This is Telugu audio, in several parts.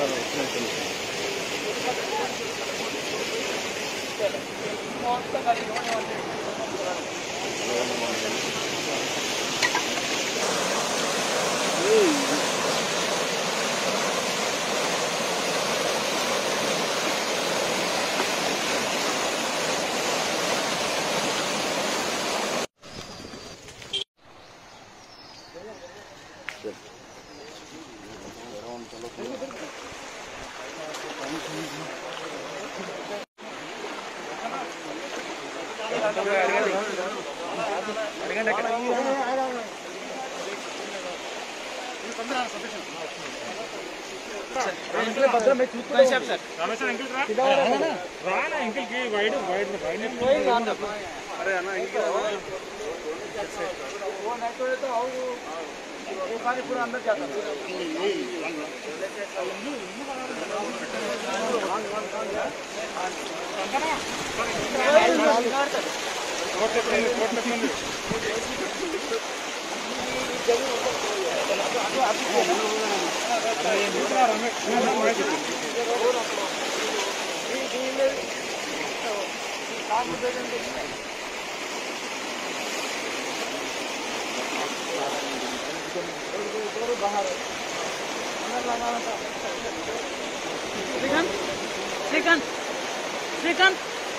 श्रीकांत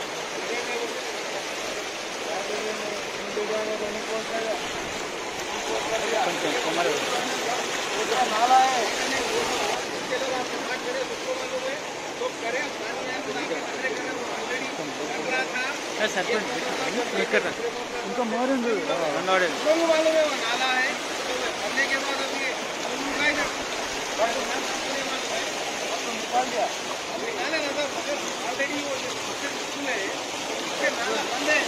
उनका मारेंगे नाला है करने के बाद अभी निकाल दिया निकाले ना सर ऑलरेडी वो है नाला बंद है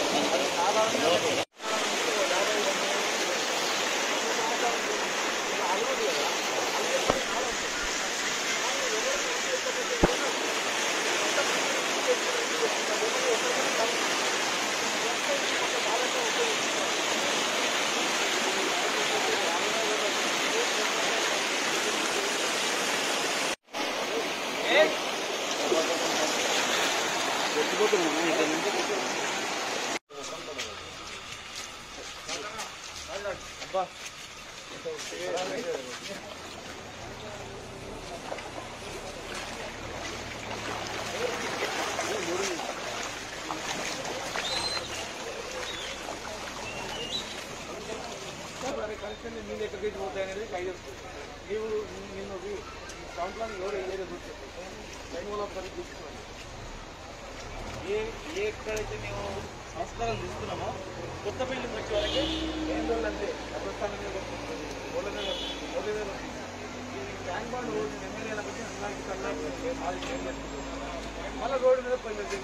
ఎక్కడైతే మేము సంస్కారం తీసుకున్నామో కొత్త బిల్డింగ్ వచ్చే వాళ్ళకి 8 రోజులు అంతే అప్రస్థానం మీద ఈ ట్యాంక్ బాండ్ రోడ్డు ఎమ్మెల్యేల బట్టి అందరికీ మళ్ళీ రోడ్డు మీద పోయింది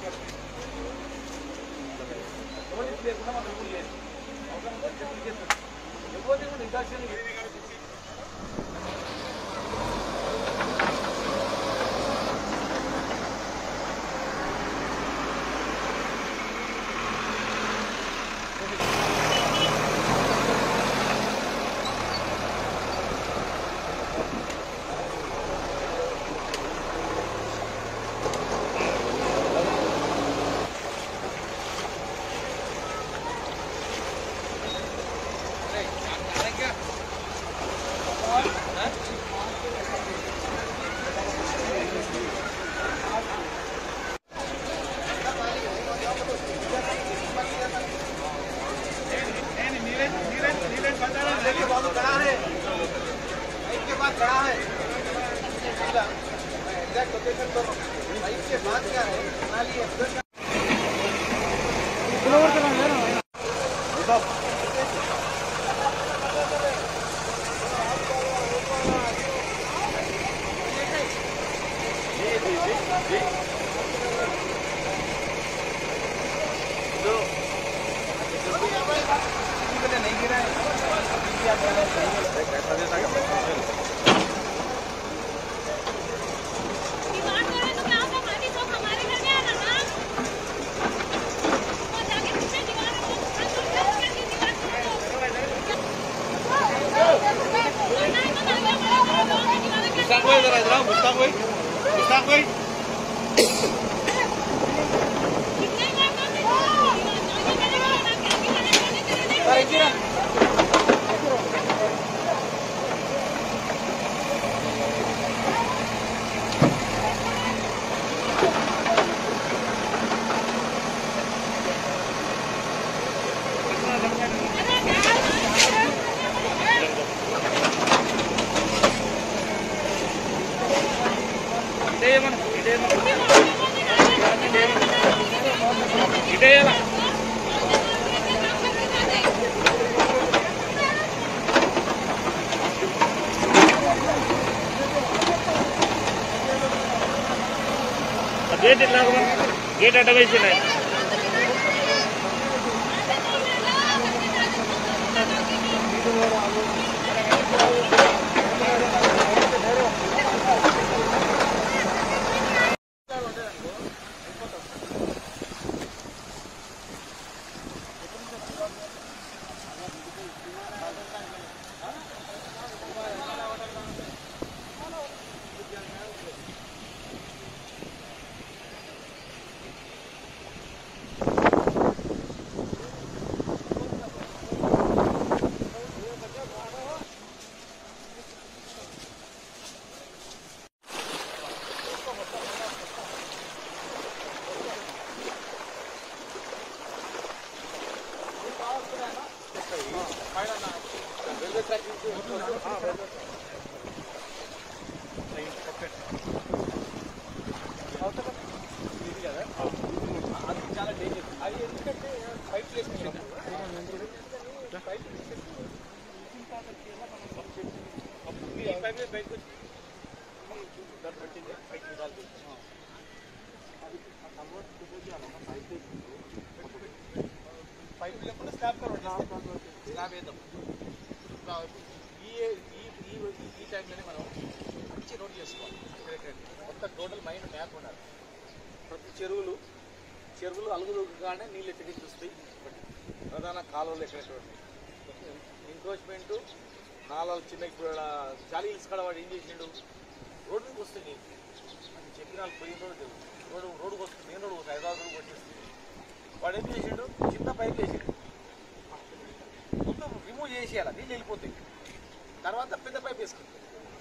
పోలీసు లేకుండా మనం రూల్ లేదు అవసరం చేస్తాం ఎప్పుడైతే కూడా ఇండక్షన్ एग्जैक्ट लोकेशन पर इसके बाद क्या है नाली नहीं गिरा है Buscando गेट अटवेशन है ఈ టైంలోనే మనం మంచి రోడ్ చేసుకోవాలి. మొత్తం టోటల్ మైండ్ మ్యాప్ ఉండాలి. ప్రతి చెరువులు అలుగులుగానే నీళ్ళు ఎక్కడికి చూస్తాయి. ప్రధాన కాలువలు ఎక్కడెక్కడ ఉంటాయి. ఎంక్రోచ్మెంటు నాలుగు చిన్న ఇప్పుడు జాలి హిల్స్ కాడ వాడు ఏం చేసిండు, రోడ్డు మీకు వస్తుంది అని చెప్పిన వాళ్ళు పోయిన రోడ్డుకి వస్తుంది. మెయిన్ రోడ్డు హైదరాబాద్ రోడ్డు వచ్చేస్తుంది. వాడు ఏం చేసిండు, చిన్న పైప్ వేసిండు. ముందు రిమూవ్ చేసేయాలి, నీళ్ళు వెళ్ళిపోతాయి. తర్వాత పెద్ద పైప్ వేసుకుంటాం.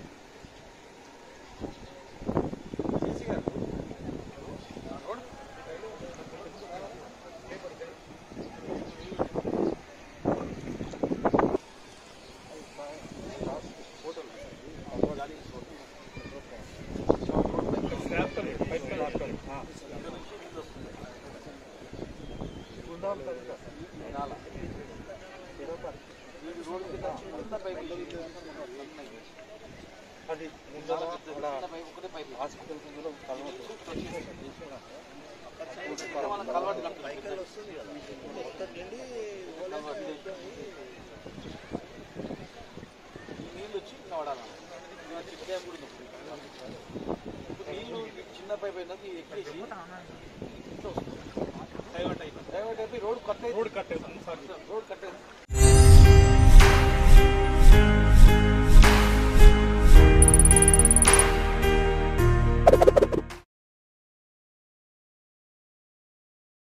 చేసి గారు రోడ్ అది ఒకటే పైప్ హాస్పిటల్ కలవాటు నీళ్ళు వచ్చి వాడాలి. చిట్కాయ కూడా నీళ్ళు చిన్న పైప్ అయినది ఎక్కేసి డైవర్ట్ అయిపోయి రోడ్ కట్ అవుతుంది.